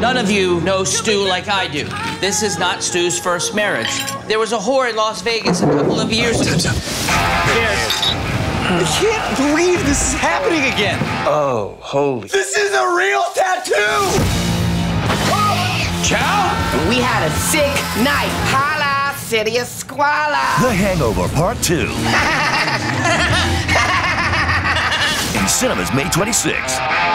None of you know Stu like I do. This is not Stu's first marriage. There was a whore in Las Vegas a couple of years ago. Cheers. I can't believe this is happening again. Oh, holy. This is a real tattoo! Ciao? We had a sick night. Holla, city of squalor. The Hangover Part 2. In cinemas May 26.